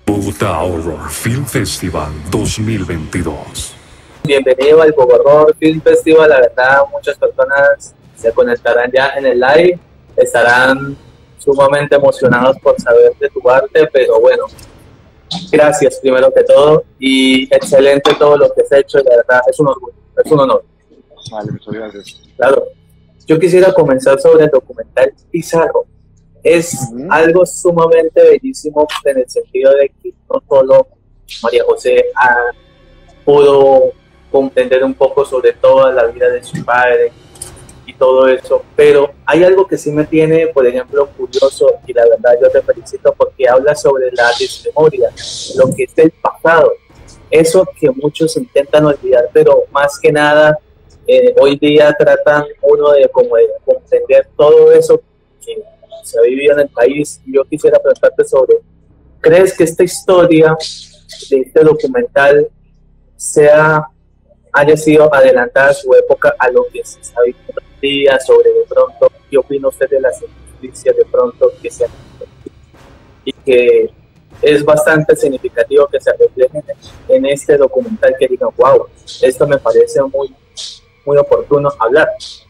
Bogotá Horror Film Festival 2022. Bienvenido al Horror Film Festival. La verdad, muchas personas se conectarán ya en el live, estarán sumamente emocionados por saber de tu arte, pero bueno, gracias primero que todo y excelente todo lo que has hecho. La verdad, es un orgullo, es un honor. Vale, muchas gracias. Claro, yo quisiera comenzar sobre el documental Pizarro. Es algo sumamente bellísimo en el sentido de que no solo María José pudo comprender un poco sobre toda la vida de su padre y todo eso, pero hay algo que sí me tiene, por ejemplo, curioso, y la verdad yo te felicito porque habla sobre la desmemoria, lo que es el pasado, eso que muchos intentan olvidar, pero más que nada hoy día tratan uno de como de comprender todo eso que se ha vivido en el país. Y yo quisiera preguntarte sobre, ¿crees que esta historia de este documental haya sido adelantada a su época a lo que se sabe hoy día sobre de pronto, qué opina usted de las injusticias de pronto que se han y que es bastante significativo que se reflejen en este documental, que digan, wow, esto me parece muy oportuno hablar?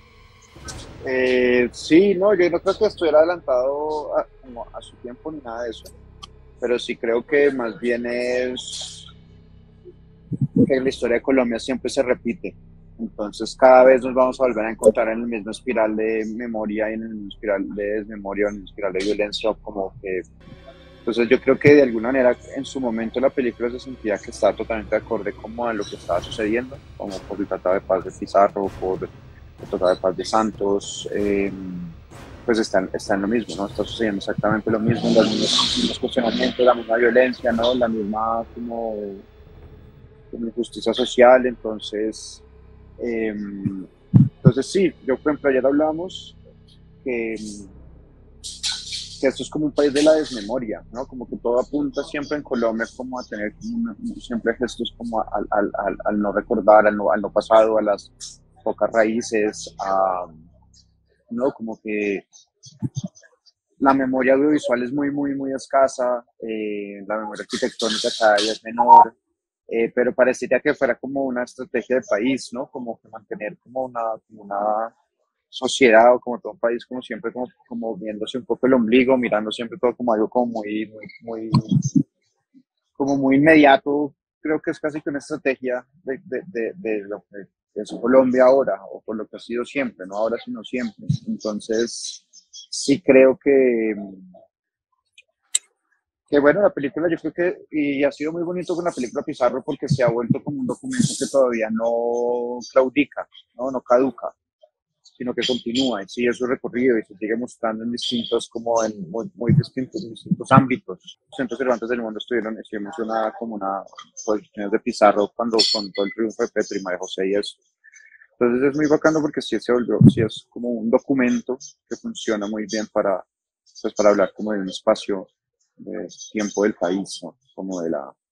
Sí, no, yo no creo que estuviera adelantado como a su tiempo ni nada de eso, pero sí creo que más bien es que la historia de Colombia siempre se repite, entonces cada vez nos vamos a volver a encontrar en el mismo espiral de memoria y en el mismo espiral de desmemoria, en el mismo espiral de violencia, como que, entonces yo creo que de alguna manera en su momento la película se sentía que estaba totalmente acorde como a lo que estaba sucediendo, como por el Tratado de Paz de Pizarro, por el Tratado de Paz de Santos, pues está en lo mismo, ¿no? Está sucediendo exactamente lo mismo, los mismos cuestionamientos, la misma violencia, ¿no? La misma como injusticia social, entonces sí, yo por ejemplo ayer hablábamos que esto es como un país de la desmemoria, ¿no? Como que todo apunta siempre en Colombia como a tener como siempre gestos como al no recordar, al no pasado, a las pocas raíces, ¿no? Como que la memoria audiovisual es muy escasa, la memoria arquitectónica cada día es menor, pero parecería que fuera como una estrategia de país, ¿no? Como que mantener como una sociedad o como todo un país como siempre como viéndose un poco el ombligo, mirando siempre todo como algo como como muy inmediato. Creo que es casi que una estrategia de lo que es Colombia ahora, o por lo que ha sido siempre, no ahora sino siempre. Entonces sí creo que bueno, la película yo creo que, y ha sido muy bonito con la película Pizarro porque se ha vuelto como un documento que todavía no claudica, no caduca, sino que continúa y sigue su recorrido y se sigue mostrando en distintos, como en muy distintos ámbitos. Los centros Cervantes del mundo estuvimos como una posición de Pizarro con todo el triunfo de Petro y María José y eso. Entonces es muy bacano porque sí es como un documento que funciona muy bien para hablar como de un espacio de tiempo del país, ¿no? Como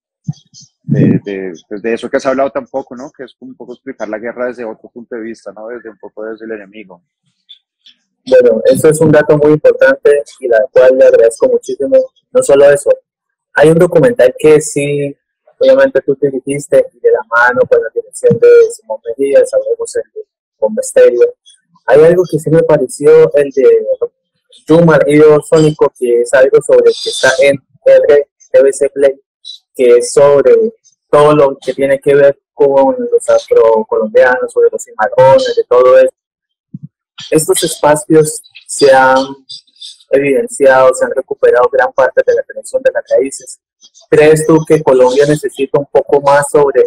pues de eso que has hablado tampoco, ¿no? Que es como un poco explicar la guerra desde otro punto de vista, ¿no? Desde un poco desde el enemigo. Bueno, eso es un dato muy importante y la cual le agradezco muchísimo. No solo eso, hay un documental que sí, obviamente tú te dijiste, y de la mano con la dirección de Simón Mejía, sabemos el de Bombesterio. Hay algo que sí me pareció, el de Yuma, Río Sónico, que es algo sobre que está en RTBC Play, que es sobre todo lo que tiene que ver con los afrocolombianos, sobre los cimarrones, de todo eso. Estos espacios se han evidenciado, se han recuperado gran parte de la conexión de las raíces. ¿Crees tú que Colombia necesita un poco más sobre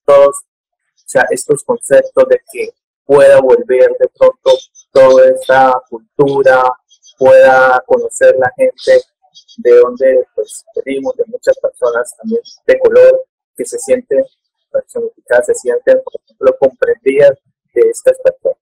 estos conceptos de que pueda volver de pronto toda esta cultura, pueda conocer la gente de donde pues, venimos, de muchas personas también de color que se sienten personificadas, se sienten, por ejemplo, comprendidas de estas personas?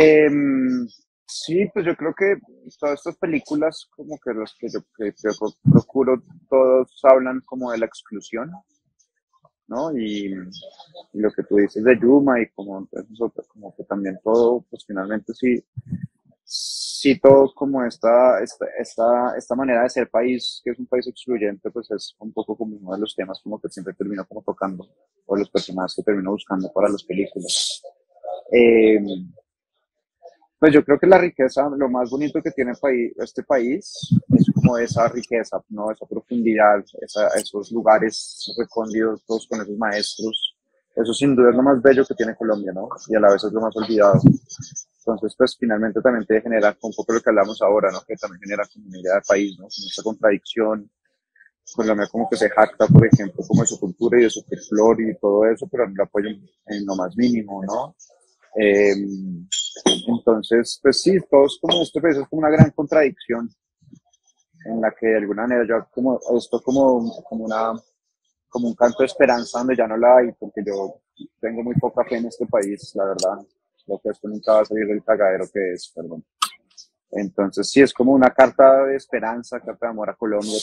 Sí, pues yo creo que todas estas películas, como que los que yo procuro, todos hablan como de la exclusión, ¿no? Y lo que tú dices de Yuma y como, entonces, como que también todo, pues finalmente sí sí, todo como esta manera de ser país, que es un país excluyente, pues es un poco como uno de los temas como que siempre termino como tocando, o los personajes que termino buscando para las películas. Eh, pues yo creo que la riqueza, lo más bonito que tiene este país es como esa riqueza, ¿no? Esa profundidad, esos lugares recónditos con esos maestros. Eso sin duda es lo más bello que tiene Colombia, ¿no? Y a la vez es lo más olvidado. Entonces, pues finalmente también te genera un poco lo que hablamos ahora, ¿no? Que también genera como una idea de país, ¿no? Como esta contradicción. Colombia como que se jacta, por ejemplo, como de su cultura y de su folclore y todo eso, pero no lo apoyan en lo más mínimo, ¿no? Eh, entonces, pues sí, todos como este país es como una gran contradicción en la que de alguna manera yo como esto como un canto de esperanza donde ya no la hay, porque yo tengo muy poca fe en este país, la verdad. Lo que esto nunca va a salir del cagadero que es, perdón. Entonces sí, es como una carta de esperanza, carta de amor a Colombia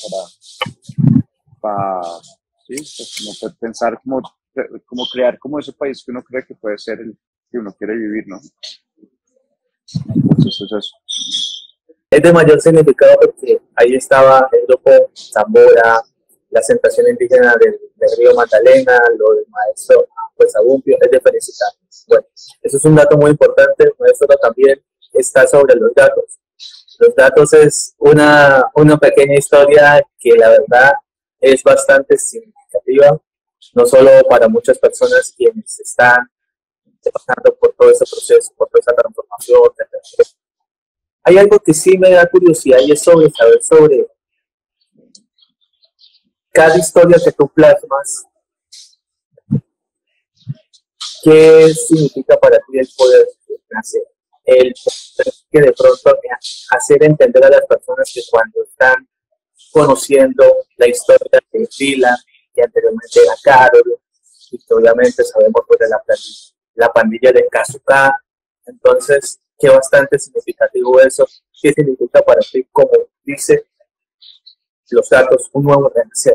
para sí, pues como pensar como crear como ese país que uno cree que puede ser el que uno quiere vivir, ¿no? Entonces es eso. Es de mayor significado porque ahí estaba el grupo Zambora, la asentación indígena del río Magdalena, lo del maestro pues Abumpio, es de felicitar. Bueno, eso es un dato muy importante, el maestro también está sobre los datos. Los datos es una pequeña historia que la verdad es bastante significativa, no solo para muchas personas quienes están pasando por todo ese proceso, por toda esa transformación. Hay algo que sí me da curiosidad y es sobre saber sobre cada historia que tú plasmas, qué significa para ti el poder nacer, el poder que de pronto hacer entender a las personas que cuando están conociendo la historia de Dylan, que anteriormente era Carol, y que obviamente sabemos pues, de la pandilla de Kazuka, entonces, qué bastante significativo eso, qué significa para ti, como dice los datos, un nuevo renacer.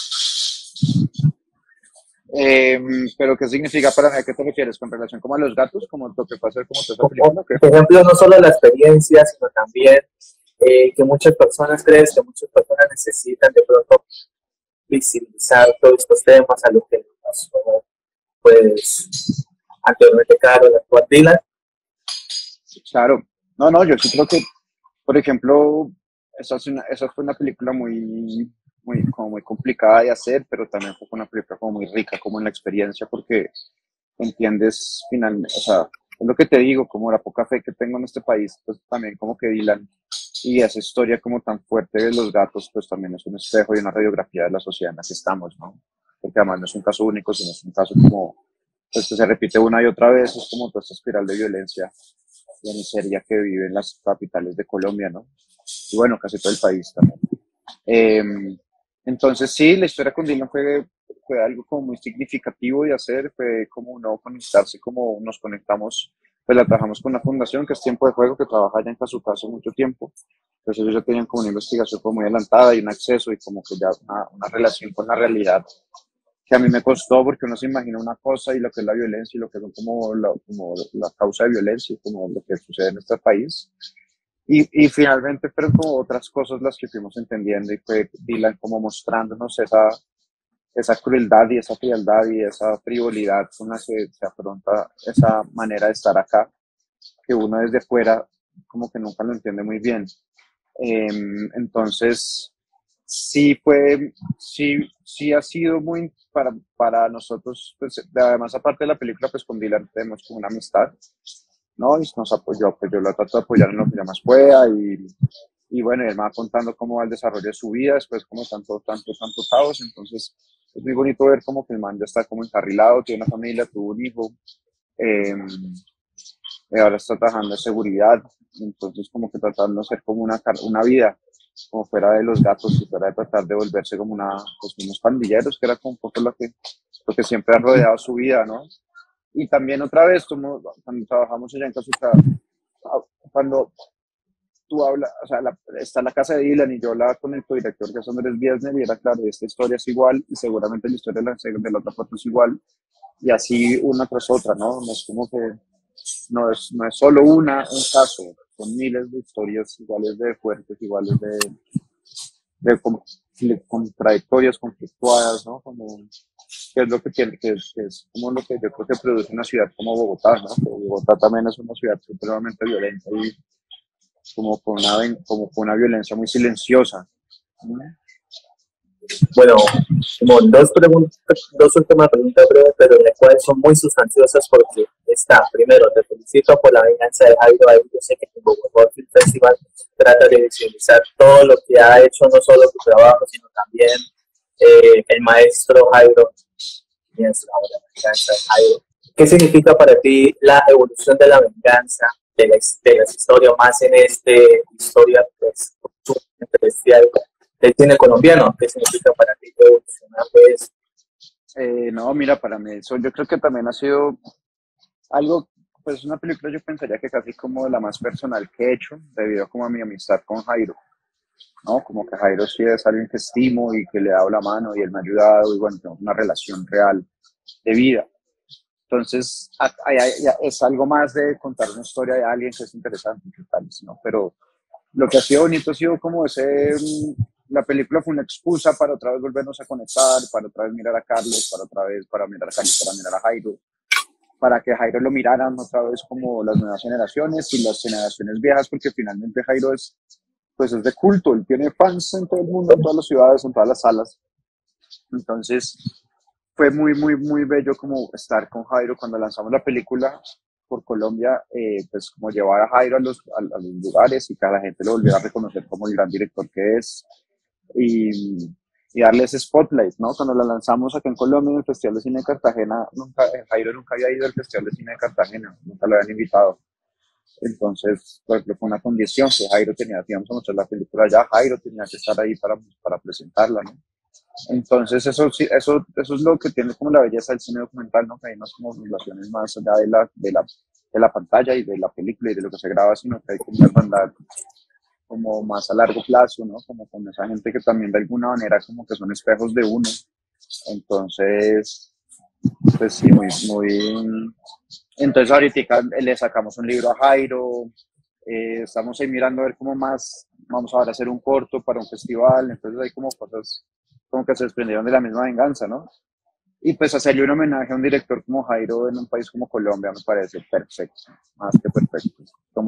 Pero ¿qué significa para mí? ¿A qué te refieres? ¿Con relación como a los gatos? ¿Como lo que pasa como te película? Por ejemplo, no solo la experiencia, sino también que muchas personas creen que muchas personas necesitan de pronto visibilizar todos estos temas a lo que pasó, pues, anteriormente Carol, actual Dylan. Claro. No, yo sí creo que, por ejemplo, esa fue una película como muy complicada de hacer, pero también fue una película como muy rica, como en la experiencia, porque entiendes finalmente, o sea, es lo que te digo, como la poca fe que tengo en este país, pues también como que Dylan y esa historia como tan fuerte de los gatos, pues también es un espejo y una radiografía de la sociedad en la que estamos, ¿no? Porque además no es un caso único, sino es un caso como, pues que se repite una y otra vez, es como toda esta espiral de violencia y de miseria que vive en las capitales de Colombia, ¿no? Y bueno, casi todo el país también. Entonces sí, la historia con Dylan fue algo como muy significativo de hacer, fue como no conectarse, como nos conectamos, pues la trabajamos con una fundación que es Tiempo de Juego, que trabaja allá en Cazuca hace mucho tiempo. Entonces ellos ya tenían como una investigación como muy adelantada y un acceso y como que ya una relación con la realidad que a mí me costó porque uno se imagina una cosa y lo que es la violencia y lo que son como la causa de violencia y como lo que sucede en este país. Y finalmente fueron como otras cosas las que fuimos entendiendo y fue Dylan como mostrándonos esa crueldad y esa frialdad y esa frivolidad con la que se afronta esa manera de estar acá, que uno desde fuera como que nunca lo entiende muy bien. Entonces, sí ha sido muy para nosotros, pues, además aparte de la película, pues con Dylan tenemos como una amistad, ¿no? Y nos apoyó, pues yo lo trato de apoyar en lo que yo más pueda y bueno, él me va contando cómo va el desarrollo de su vida, después como tanto caos, entonces es muy bonito ver como que el man ya está como encarrilado, tiene una familia, tuvo un hijo, eh, ahora está trabajando en seguridad, entonces como que tratando de hacer como una vida como fuera de los gatos y fuera de tratar de volverse como pues unos pandilleros, que era como un poco lo que siempre ha rodeado su vida, ¿no? Y también otra vez, cuando trabajamos allá en Cazuca, cuando tú hablas, o sea, está la casa de Dylan y yo hablaba con el codirector que es Andrés Biesner y era claro, esta historia es igual y seguramente la historia de la otra parte es igual y así una tras otra, ¿no? No es como que no es solo un caso, son miles de historias iguales de fuertes, iguales de contradictorias, conflictuadas, ¿no? Como, que es lo que tiene, que es como lo que yo creo que produce una ciudad como Bogotá, ¿no? Que Bogotá también es una ciudad supremamente violenta y como con una violencia muy silenciosa, ¿no? Bueno, Simón, dos últimas preguntas breves, pero las cuales son muy sustanciosas porque está, primero, te felicito por la venganza de Jairo. Ahí yo sé que en Bogotá Film Festival trata de visibilizar todo lo que ha hecho, no solo tu trabajo, sino también el maestro Jairo. Pienso ahora, la venganza de Jairo. ¿Qué significa para ti la evolución de la venganza, de las historias, más en historia pues, especial del cine colombiano? ¿Qué significa para ti evolucionar de eso? No, mira, para mí eso yo creo que también ha sido algo, pues una película yo pensaría que casi como la más personal que he hecho, debido como a mi amistad con Jairo, ¿no? Como que Jairo sí es alguien que estimo y que le he dado la mano y él me ha ayudado y bueno, tengo una relación real de vida. Entonces, es algo más de contar una historia de alguien que es interesante, ¿no? Pero lo que ha sido bonito ha sido como la película fue una excusa para otra vez volvernos a conectar, para otra vez mirar a Carlos, para mirar a Carlos, para mirar a Jairo, para que Jairo lo miraran otra vez como las nuevas generaciones y las generaciones viejas, porque finalmente Jairo pues es de culto, él tiene fans en todo el mundo, en todas las ciudades, en todas las salas. Entonces, fue muy, muy, muy bello como estar con Jairo cuando lanzamos la película por Colombia, pues como llevar a Jairo a los lugares y que la gente lo volviera a reconocer como el gran director que es y darle ese spotlight, ¿no? Cuando la lanzamos acá en Colombia en el Festival de Cine de Cartagena, Jairo nunca había ido al Festival de Cine de Cartagena, nunca lo habían invitado. Entonces, pues, fue una condición que Jairo íbamos a mostrar la película allá, Jairo tenía que estar ahí para presentarla, ¿no? Entonces, eso es lo que tiene como la belleza del cine documental, ¿no? Que hay unas como relaciones más allá de la pantalla y de la película y de lo que se graba, sino que hay como una hermandad como más a largo plazo, ¿no? Como con esa gente que también de alguna manera como que son espejos de uno. Entonces, pues sí, muy, muy... Entonces ahorita le sacamos un libro a Jairo, estamos ahí mirando a ver cómo más, vamos ahora a hacer un corto para un festival, entonces hay como cosas como que se desprendieron de la misma venganza, ¿no? Y pues hacerle un homenaje a un director como Jairo en un país como Colombia me parece perfecto, más que perfecto.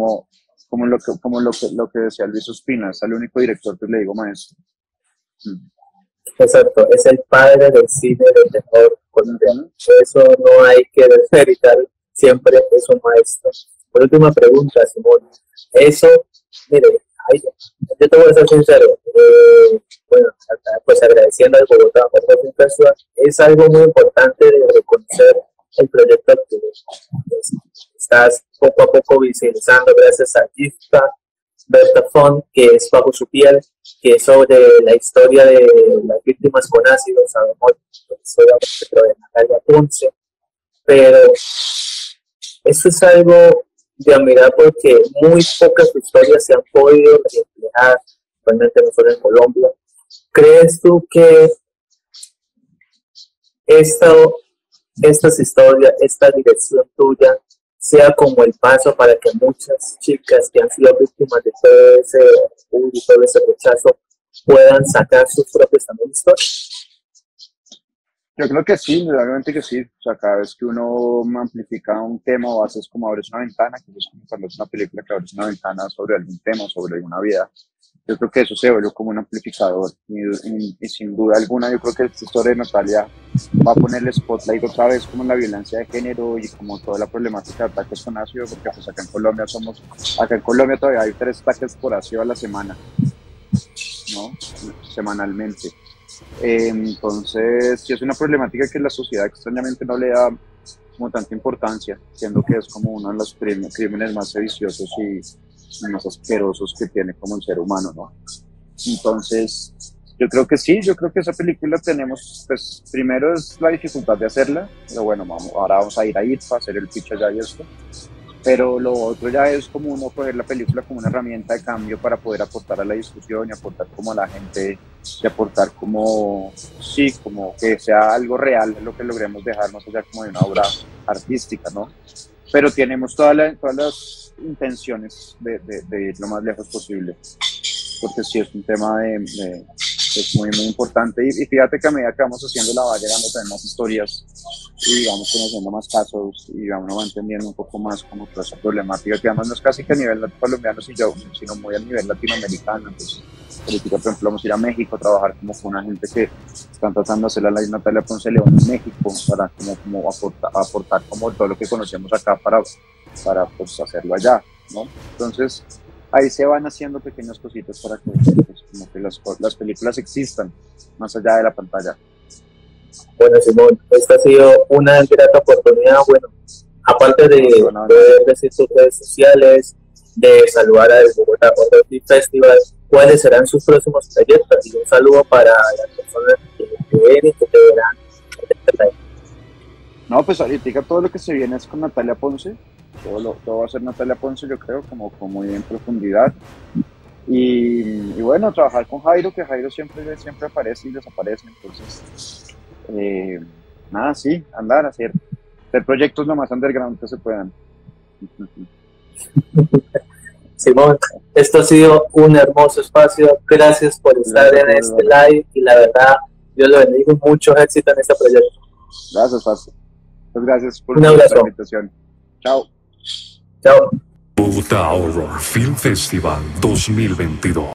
Lo que decía Luis Ospina, es el único director que le digo maestro. Exacto, es el padre del cine de terror colombiano. Eso no hay que desmeritar, siempre es un maestro. Por última pregunta, Simón. Eso, mire, yo te voy a ser sincero, bueno, pues agradeciendo al Bogotá por la Festival, es algo muy importante de reconocer el proyecto que estás poco a poco visibilizando gracias a IFPA, Berta Font, que es Bajo su piel, que es sobre la historia de las víctimas con ácido, sabemos solamente de Natalia Ponce, pero eso es algo de admirar porque muy pocas historias se han podido reflejar, realmente no solo en Colombia. ¿Crees tú que estas historias, esta dirección tuya, sea como el paso para que muchas chicas que han sido víctimas de todo ese orgullo y todo ese rechazo puedan sacar sus propias también historias? Yo creo que sí, realmente que sí. O sea, cada vez que uno amplifica un tema o haces como abres una ventana, que es como cuando es una película que abres una ventana sobre algún tema, sobre alguna vida, yo creo que eso se vuelve como un amplificador y sin duda alguna yo creo que esta historia de Natalia va a poner el spotlight otra vez como en la violencia de género y como toda la problemática de ataques con ácido, porque pues acá en Colombia todavía hay 3 ataques por ácido a la semana, ¿no? Semanalmente. Entonces, sí es una problemática que la sociedad extrañamente no le da como tanta importancia, siendo que es como uno de los crímenes más sediciosos y más asquerosos que tiene como el ser humano, ¿no? Entonces, yo creo que sí, yo creo que esa película tenemos, pues, primero es la dificultad de hacerla, pero bueno, ahora vamos a ir a ITFA, a hacer el pitch allá y esto, pero lo otro ya es como uno coger la película como una herramienta de cambio para poder aportar a la discusión y aportar como a la gente y aportar como, sí, como que sea algo real lo que logremos dejar más allá como de una obra artística, ¿no? pero tenemos todas las intenciones de ir lo más lejos posible, porque sí es un tema es muy, muy importante. Y fíjate que a medida que vamos haciendo la va llegando también más historias y vamos conociendo más casos y uno va entendiendo un poco más como toda esa problemática, que además no es casi que a nivel colombiano, sino muy a nivel latinoamericano. Entonces, ahorita, por ejemplo, vamos a ir a México a trabajar como con una gente que están tratando de hacer la Natalia Ponce León en México para como aportar como todo lo que conocemos acá para pues hacerlo allá, ¿no? Entonces, ahí se van haciendo pequeñas cositas para que, pues, como que las películas existan más allá de la pantalla. Bueno, Simón, esta ha sido una grata oportunidad, bueno, aparte de poder decir sus redes sociales, de saludar al Bogotá Horror Film Festival, ¿cuáles serán sus próximos proyectos? Y un saludo para las personas que ven y que te verán. No, pues ahorita todo lo que se viene es con Natalia Ponce, todo va a ser Natalia Ponce, yo creo, como muy en profundidad. Y bueno, trabajar con Jairo, que Jairo siempre aparece y desaparece, entonces nada, sí, andar, hacer proyectos lo más underground que se puedan. Simón, esto ha sido un hermoso espacio, gracias por estar en este live y la verdad, Dios lo bendiga, mucho éxito en este proyecto. Gracias, Fácil. Pues gracias por la invitación. Chao. Chao. Bogotá Horror Film Festival 2022.